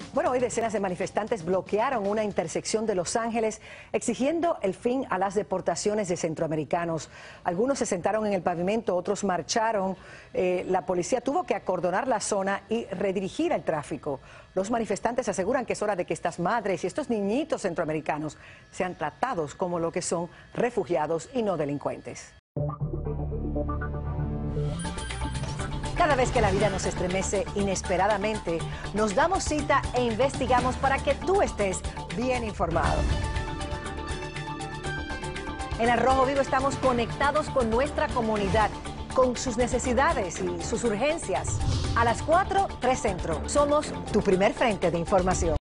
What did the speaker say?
Bueno, hoy decenas de manifestantes bloquearon una intersección de Los Ángeles exigiendo el fin a las deportaciones de centroamericanos. Algunos se sentaron en el pavimento, otros marcharon. La policía tuvo que acordonar la zona y redirigir el tráfico. Los manifestantes aseguran que es hora de que estas madres y estos niñitos centroamericanos sean tratados como lo que son, refugiados y no delincuentes. Cada vez que la vida nos estremece inesperadamente, nos damos cita e investigamos para que tú estés bien informado. En Al Rojo Vivo estamos conectados con nuestra comunidad, con sus necesidades y sus urgencias. A las 4, 3 Centro. Somos tu primer frente de información.